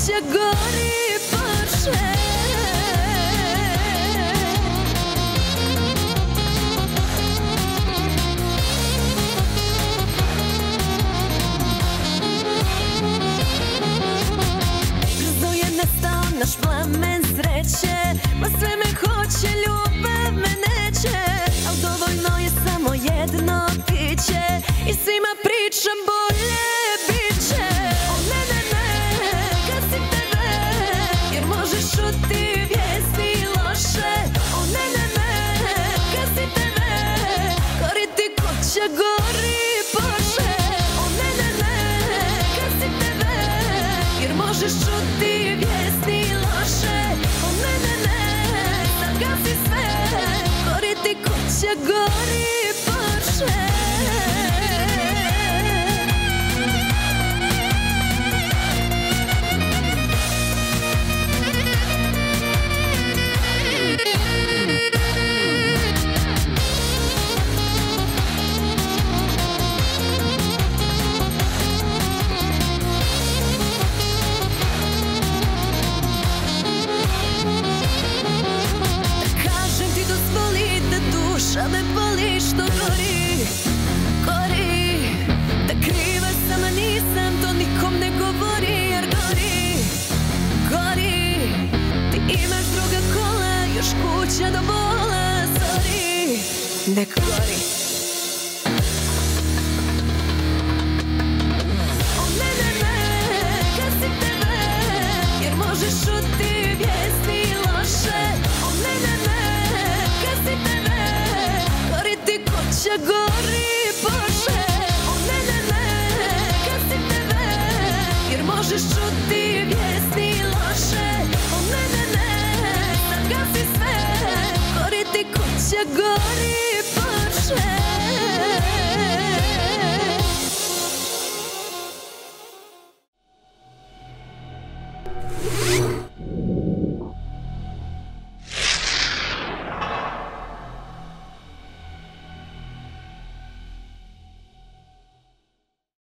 kuća gori Porsche. Brzo je nestao naš plamen sreće, pa sve me hoće, ljubav me neće, al dovoljno je samo jedno piće i svima pričam bolje biće. O ne, ne, ne, gazim tebe, jer možeš čuti vijesti loše. O ne, ne, ne, gazim tebe, gori ti kuća, gori Porsche. O ne, ne, ne, gazim tebe, jer možeš čuti vijesti loše. O ne, ne, ne, sad gazi sve, gori ti kuća, gori Porsche. Duša me boli što gori, gori. Da kriva sama nisam, to nikom ne govori, jer gori, gori. Ti imaš druga kola, još kuća do bola, sorry, nek gori. O ne, ne, ne, gazim tebe, jer možeš čuti vijesti loše. O ne, ne, ne, gazim tebe, ti kuća, gori Porsche. O ne, ne, ne, gazim tebe, jer možeš čuti vijesti loše. O ne, ne, ne, sad gazi sve, gori ti kuća, gori Porsche.